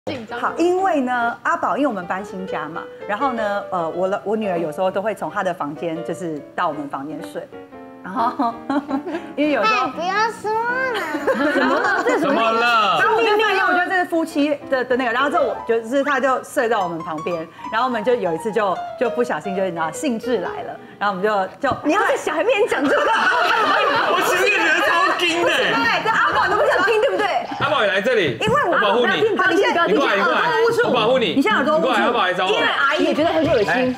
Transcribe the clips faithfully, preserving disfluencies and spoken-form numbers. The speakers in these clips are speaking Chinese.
好，因为呢，阿宝，因为我们搬新家嘛，然后呢，呃，我的我女儿有时候都会从她的房间，就是到我们房间睡，然后因为有时候不要说了， 怎么了？这怎么了？ 然后我就发现，我觉得这是夫妻的的那个，然后之后我就是他就睡在我们旁边，然后我们就有一次就就不小心就你知道兴致来了，然后我们就就你要在小孩面前讲这个， 我其实也觉得超惊的。 对，这阿宝你不想听对不对？ 阿宝也来这里， 因为我保护你， 好，你现在你过来，你过来，我保护你， 你现在耳朵捂住， 过来，阿宝来找我， 因为阿姨也觉得很恶心。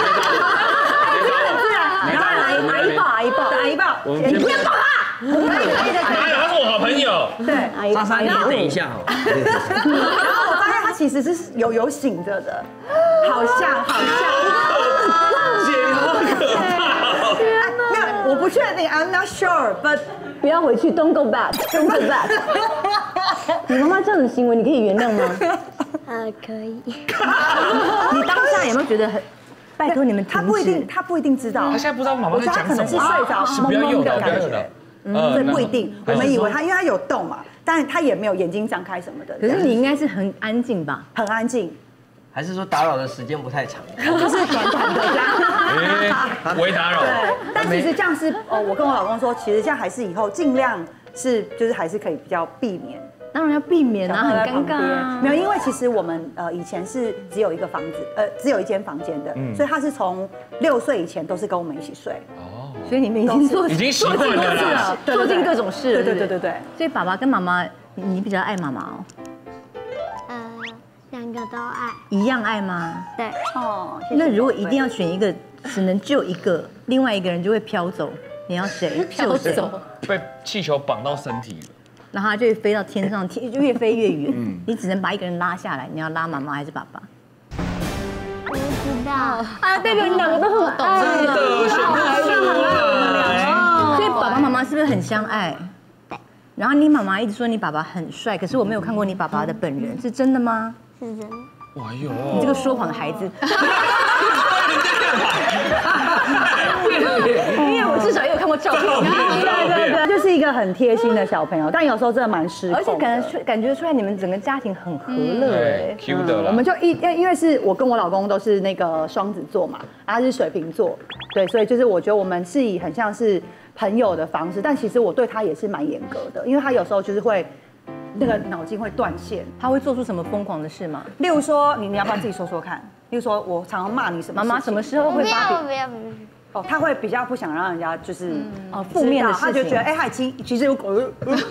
然后阿姨抱，阿姨抱， 阿姨抱， 你不要抱他。 哪有？他是我好朋友。 对， 阿姨， 莎莎，你等一下哦。 然后我发现他其实是有有醒着的，好像好像。 姐，你好可怕！ 那我不确定 ，I'm not sure，but 不要回去 ，Don't go back，Don't go back。你妈妈这样的行为，你可以原谅吗？ 呃，可以。 你当下有没有觉得很？拜托你们停止。 他不一定，他不一定知道。 他现在不知道妈妈在讲什么。 可能是睡着不要诱导， 懵懵的不要感觉诱导。。 嗯，这不一定。我们以为他，因为他有动嘛，但他也没有眼睛张开什么的。 可是你应该是很安静吧？ 很安静， 还是说打扰的时间不太长？ 就是短短的这样。 哎，微打扰。 对，但其实这样是哦，我跟我老公说，其实这样还是以后尽量是，就是还是可以比较避免。 当然要避免啊，很尴尬啊。 没有，因为其实我们呃以前是只有一个房子，呃只有一间房间的，所以他是从六岁以前都是跟我们一起睡。 哦， 所以你们已经做已经习惯了啦， 做尽各种事了。 对对对对对。 所以爸爸跟妈妈，你比较爱妈妈哦？ 呃，两个都爱。 一样爱吗？ 对。 哦， 那如果一定要选一个，只能救一个，另外一个人就会飘走，你要谁？ 飘走。 被气球绑到身体了。 然后他就会飞到天上，天就越飞越远。嗯，你只能把一个人拉下来，你要拉妈妈还是爸爸？ 我不知道。 啊，代表你两个都很爱， 真的，选不出来。 所以爸爸妈妈是不是很相爱？ 对。 然后你妈妈一直说你爸爸很帅，可是我没有看过你爸爸的本人，是真的吗？ 是真的。 哎呦， 你这个说谎的孩子。因为我至少也有看过照片。 对对对，就是一个很贴心的小朋友，但有时候真的蛮失控， 而且感觉感觉出来你们整个家庭很和乐哎。 Q 的了。 我们就一因为是我跟我老公都是那个双子座嘛，他是水瓶座，对，所以就是我觉得我们是以很像是朋友的方式，但其实我对他也是蛮严格的，因为他有时候就是会那个脑筋会断线， 他会做出什么疯狂的事吗？ 例如说，你你要不要自己说说看？例如说，我常常骂你什么？ 妈妈什么时候会不发要不要不要。 哦，他会比较不想让人家就是哦负面的事情， 他就觉得哎，他已经其实有狗。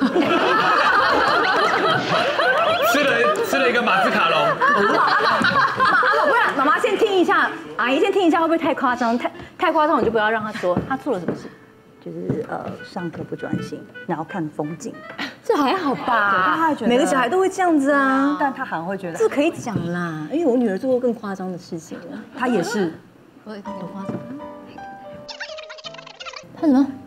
吃了吃了一个马斯卡龙。 阿宝，不然妈妈先听一下，阿姨先听一下，会不会太夸张？太太夸张，我就不要让他说他做了什么事。 就是呃，上课不专心，然后看风景。 这还好吧？ 他觉得每个小孩都会这样子啊， 但他好像会觉得这可以讲啦，因为我女儿做过更夸张的事情了。 他也是， 多夸张？他什么？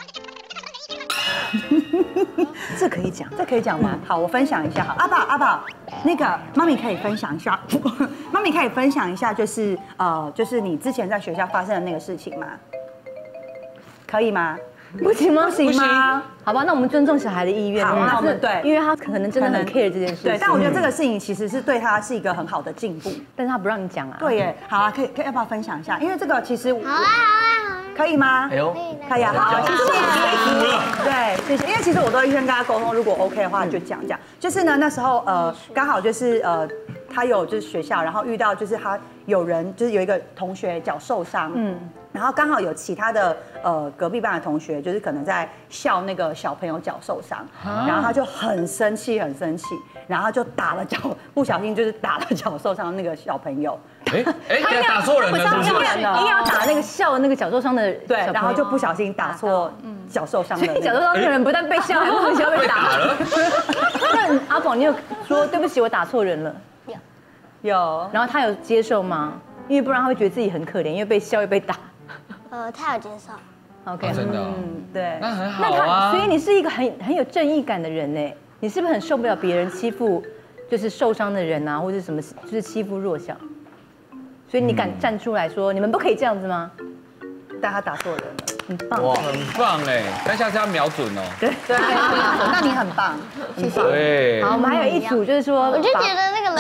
这可以讲， 这可以讲吗？好，我分享一下。好，阿宝阿宝，那个妈咪可以分享一下，妈咪可以分享一下，就是呃，就是你之前在学校发生的那个事情吗？可以吗？ 不行吗？ 不行吗？ 好吧，那我们尊重小孩的意愿。 好，那我们对， 因为他可能真的很 care 这件事。 对，但我觉得这个事情其实是对他是一个很好的进步。 但是他不让你讲啊。 对耶，好啊，可以可以，要不要分享一下？因为这个其实好啊好啊好啊。 可以吗？ 哎呦， 可以啊，好，谢谢。 了。 对，谢谢。因为其实我都会先跟他沟通，如果 OK 的话就讲讲。就是呢，那时候呃，刚好就是呃，他有就是学校，然后遇到就是他有人就是有一个同学脚受伤，嗯。然后刚好有其他的呃隔壁班的同学，就是可能在笑那个小朋友脚受伤，然后他就很生气，很生气，然后他就打了脚，不小心就是打了脚受伤的那个小朋友。 哎哎，打错人了，是不是？ 硬要打那个笑的那个脚受伤的， 对，然后就不小心打错脚受伤的。 所以脚受伤的人不但被笑，还莫名其妙被打了。那阿宝，你有说对不起，我打错人了？ 有。 有。 然后他有接受吗？因为不然他会觉得自己很可怜，因为被笑又被打。 呃，他有接受。 OK， 真的， 嗯，对， 那很好那他， 啊。 所以你是一个很很有正义感的人呢。你是不是很受不了别人欺负，就是受伤的人啊，或者什么，就是欺负弱小？所以你敢站出来说，你们不可以这样子吗？ 但他打错人了， 很棒， 哇，很棒哎！但下次要瞄准哦。 对对，那你很棒，谢谢。 对。 好，我们还有一组就是说， 我就觉得那个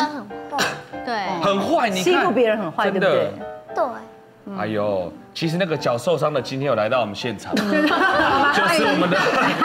很坏，你看欺负别人很坏，对不对？ 对， 哎呦，其实那个脚受伤的今天有来到我们现场，就是我们的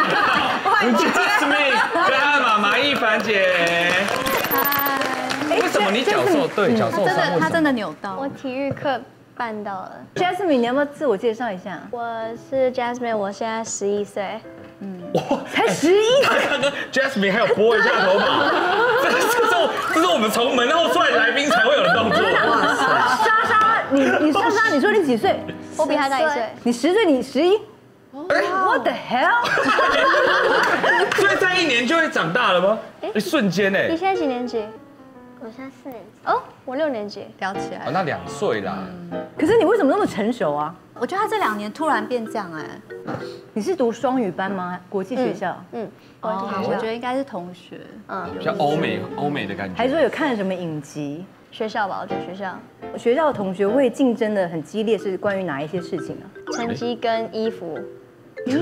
Jasmine 跟她妈妈一凡姐。为什么你脚受对脚受伤？ 真的，他真的扭到。 我体育课绊到了。 Jasmine， 你要不要自我介绍一下？ 我是 Jasmine， 我现在十一岁。 哇， 才十一他刚刚 Jasmine 还有拨一下头发，这这是这是我们从门后出来的来宾才会有的动作。哇塞！ 莎莎，你你莎莎，你说你几岁？ 我比他大一岁。 你十岁，你十一。 哎 What the hell？ 所以在一年就会长大了吗？一瞬间哎。 你现在几年级？我现在四年级。哦，我六年级。 聊起来哦，，那两岁啦。 可是你为什么那么成熟啊？ 我觉得他这两年突然变这样哎。 你是读双语班吗？国际学校？ 嗯， 哦，我觉得应该是同学。 嗯， 比较欧美欧美的感觉。 还是说有看了什么影集？ 学校吧，我觉得学校学校的同学会竞争的很激烈，是关于哪一些事情啊？ 成绩跟衣服。 是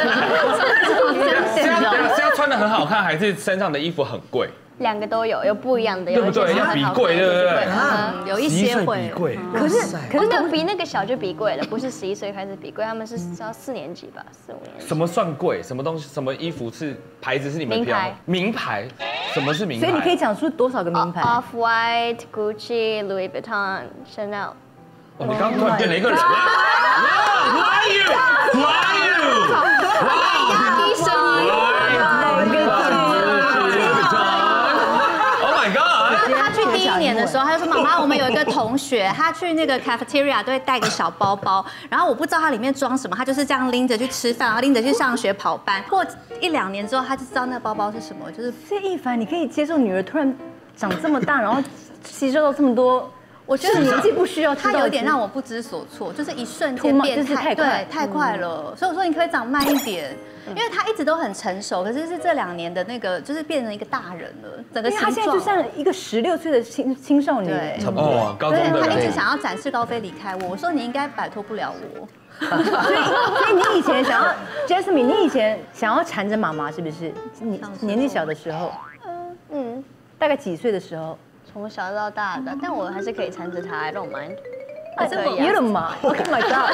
要是要穿的很好看，还是身上的衣服很贵？ 两个都有，有不一样的， 对不对？要比贵，对不对？ 嗯，有一些会。 贵。 可是可可是是同比那个小就比贵了，不是十一岁开始比贵，他们是要四年级吧，四五年级。 什么算贵？什么东西？什么衣服是牌子是你们挑？ 名牌。 名牌？什么是名牌？ 所以你可以讲出多少个名牌 Off White、Gucci、Louis Vuitton、Chanel。 哦，你刚刚突然变了一个人。Who are you? Who are you? 哇！ 医生。 Oh my god！ 他去第一年的时候，他就说：“妈妈，我们有一个同学，他去那个 cafeteria 都会带个小包包，然后我不知道它里面装什么，他就是这样拎着去吃饭，然后拎着去上学跑班。过一两年之后，他就知道那个包包是什么，就是所以一凡，你可以接受女儿突然长这么大，然后吸收到这么多。 我觉得年纪不需要， 他有点让我不知所措，就是一瞬间 Too much， 变就是太快对，太快了。所以我说你可不可以长慢一点？因为他一直都很成熟，可是是这两年的那个，就是变成一个大人了，整个因为他形状。 现在就像一个十六岁的青青少年， 对差不多，高中对， 的他一直人。 想要展翅高飞离开我。我说你应该摆脱不了我。 所以所以你以前想要 Jasmine， 你以前想要缠着妈妈是不是？你年纪小的时候， 嗯， 大概几岁的时候？ 从小到大的，但我还是可以缠着他，I don't mind。 可以啊。有吗 ？Oh my god！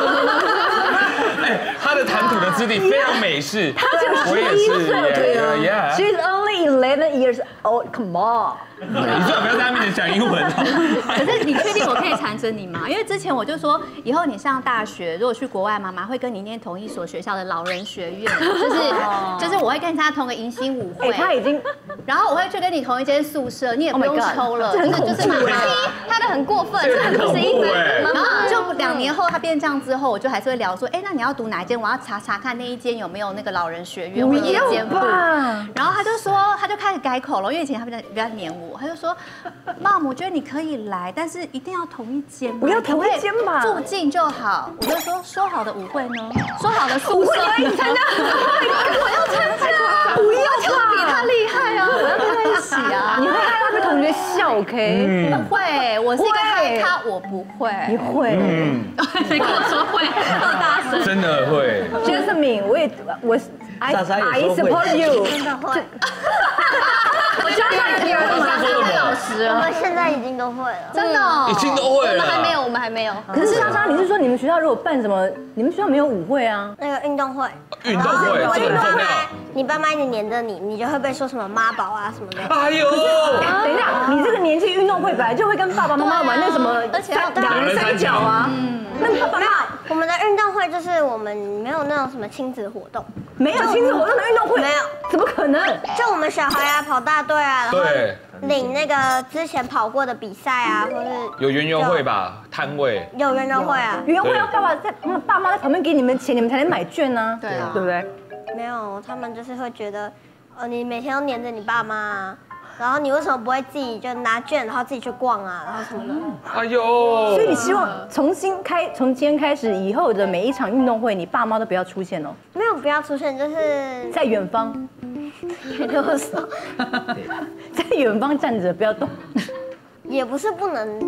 哎，他的谈吐的姿体非常美式。 他只有我也十一岁，对是啊。 ，Yeah。 She's only eleven years old. Come on！ 你最好不要在他面前讲英文哦。 可是你确定我可以缠着你吗？因为之前我就说，以后你上大学，如果去国外，妈妈会跟你念同一所学校的老人学院，就是就是我会跟他同个迎新舞会。 他已经， 然后我会去跟你同一间宿舍，你也不用抽了，就是就是妈妈。 他的很过分， 这很恐怖哎。 然后就两年后他变这样之后，我就还是会聊说，哎，那你要读哪一间？我要查查看那一间有没有那个老人学院或夜间部。然后他就说，他就开始改口了，因为以前他比较比较黏我，他就说，妈，我觉得你可以来，但是一定要同一间， 不要同一间吧， 住近就好。我就说，说好的舞会呢？说好的宿舍， 你参加， 我要参加，不要比他厉害啊！我要跟他一起啊！ 你会害他的同学笑 ，OK？ 不会，我是一个嗨咖，我不会。 你会？ 谁跟我说会？好大声！ 真的会。 Jasmine， 我也我 I I support you。 真的会。 我觉得你太老实了。 我们现在已经都会了， 真的哦， 已经都会了。 我们还没有，我们还没有。 可是莎莎，你是说你们学校如果办什么，你们学校没有舞会啊？ 那个运动会， 运动会这个很重要。 你爸妈一直黏着你，你就会被说什么妈宝啊什么的。 哎呦！ 等一下，你这个年纪运动会本来就会跟爸爸妈妈玩那什么， 而且要两人三角啊。那爸爸妈妈我们的运动会就是我们没有那种什么亲子活动， 没有亲子活动的运动会， 没有， 怎么可能？ 就我们小孩啊跑大队啊，然后对， 领那个之前跑过的比赛啊，或是有园游会吧，摊位。 有园游会啊， 园会要爸爸在爸妈在旁边给你们钱，你们才能买券呢。 对啊对不对？ 没有，他们就是会觉得，呃，你每天都黏着你爸妈啊。然后你为什么不会自己就拿券，然后自己去逛啊，然后什么的？ 哎呦！ 所以你希望重新开，从今天开始以后的每一场运动会，你爸妈都不要出现哦， 没有不要出现，就是在远方， 别这么说， 在远方站着不要动。 也不是不能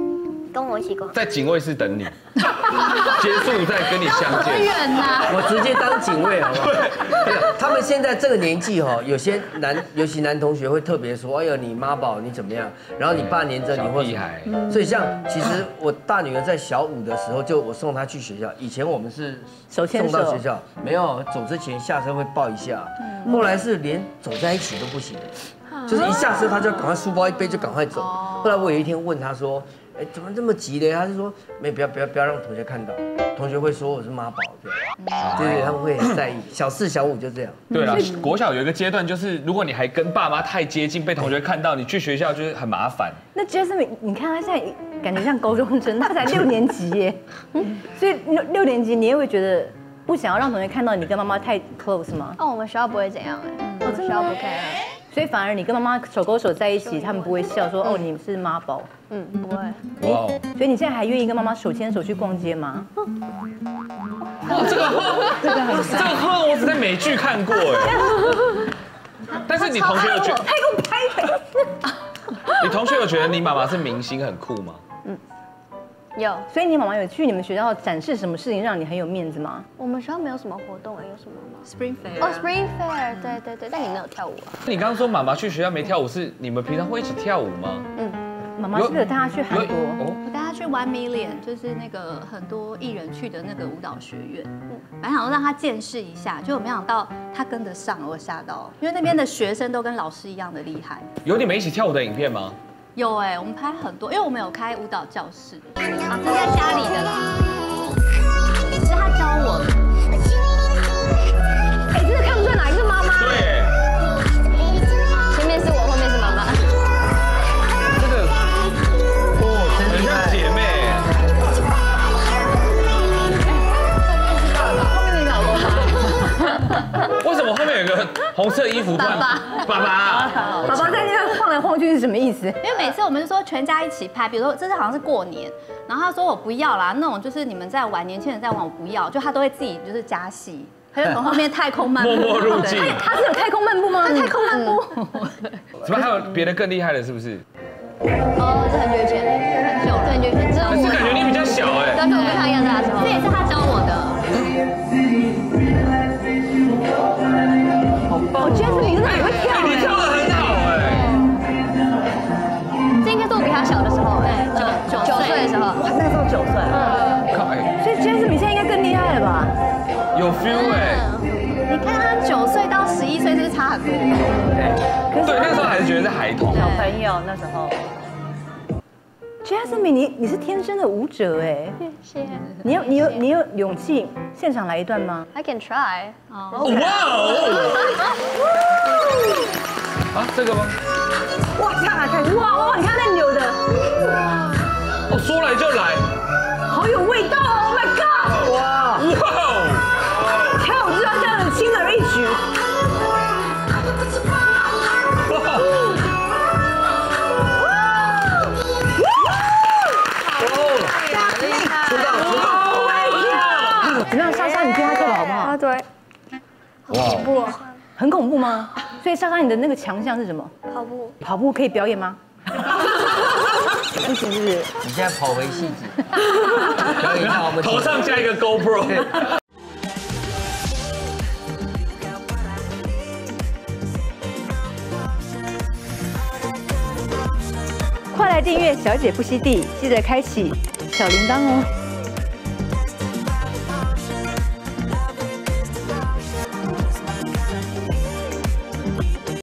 跟我一起逛。 在警卫室等你，结束再跟你相好见。 远呐！ 我直接当警卫好不好？没有，他们现在这个年纪哈，有些男，尤其男同学会特别说，哎呦你妈宝你怎么样？然后你爸黏着你或小屁孩。 所以像其实我大女儿在小五的时候，就我送她去学校，以前我们是手牵手送到学校，没有走之前下车会抱一下，后来是连走在一起都不行。就是一下车他就赶快书包一背就赶快走。后来我有一天问他说，哎，怎么这么急嘞？他就说没，不要不要不要让同学看到，同学会说我是妈宝，对，对对，他们会很在意。小四小五就这样。 对了，国小有一个阶段，就是如果你还跟爸妈太接近，被同学看到，你去学校就是很麻烦。 那 Jasmine， 你看他现在感觉像高中生，他才六年级耶，所以六六年级你也会觉得不想要让同学看到你跟妈妈太 close 吗？ 哦，我们学校不会这样哎，我们学校不 care。 所以反而你跟妈妈手勾手在一起，他们不会笑说哦你是妈宝， 嗯，不会。 哇哦！ 所以你现在还愿意跟妈妈手牵手去逛街吗？ 哇，这个这个很这个贺我只在美剧看过哎。但是你同学有觉得， 拍给我拍你同学有觉得你妈妈是明星很酷吗？ 有， 所以你妈妈有去你们学校展示什么事情让你很有面子吗？ 我们学校没有什么活动哎，有什么吗 Spring Fair 哦 ，Spring Fair， 对对对，但你没有跳舞啊？ 你刚刚说妈妈去学校没跳舞，是你们平常会一起跳舞吗？ 嗯， 妈妈是不是有带她去韩国？ 哦， 我带他去 One Million， 就是那个很多艺人去的那个舞蹈学院，本来想说让他见识一下，结果没想到他跟得上，我吓到，因为那边的学生都跟老师一样的厉害。 有你们一起跳舞的影片吗？ 有哎，我们拍很多，因为我们有开舞蹈教室，啊，这是在家里的啦，是他教我的。 哎，真的看不出来哪一个是妈妈。 对， 前面是我，后面是妈妈。 这个哦，真很像姐妹。 后面那个老公吗？ 为什么后面有个红色衣服？爸爸，爸爸， 宝宝在那边晃来晃去是什么意思？ 因为每次我们就说全家一起拍，比如说这次好像是过年，然后他说我不要啦，那种就是你们在玩，年轻人在玩，我不要，就他都会自己就是加戏，他就从后面太空漫步， 默默入境。 他是有太空漫步吗？ 太空漫步， 怎么还有别的更厉害的？是不是？ 哦，这很久以前，很久了，很久以前，知道可是感觉你比较小哎。 当时我跟他一样大的时候， 这也是他教我的。 哦 ，Jasmine 真的很会跳你跳得很好哎。 这应该是我比他小的时候，哎，九九岁的时候， 哇，那个时候九岁， 靠哎， 所以 Jasmine 现在应该更厉害了吧？ 有 feel 哎。 你看他九岁到十一岁，是不是差很多？ 对，那时候还是觉得是孩童。 小朋友那时候。 Jasmine， 你你是天生的舞者哎， 谢谢。 你有你有你有勇气现场来一段吗？ I can try。 哇哦！啊，这个吗？ 哇，看啊看，哇哇，你看那扭的， 哦，说来就来。 好有味道哦 ！Oh my god！ 哇哇！ 跳舞就要这样子轻而易举。怎么样，莎莎，你觉得他跳的好不好？ 啊，对。 哇！ 不， 很恐怖吗？所以莎莎，你的那个强项是什么？ 跑步。 跑步可以表演吗？不行，是不是？ 你现在跑回戏子，表演一下我们头上加一个 GoPro。 快来订阅《小姐不吸地》，记得开启小铃铛哦。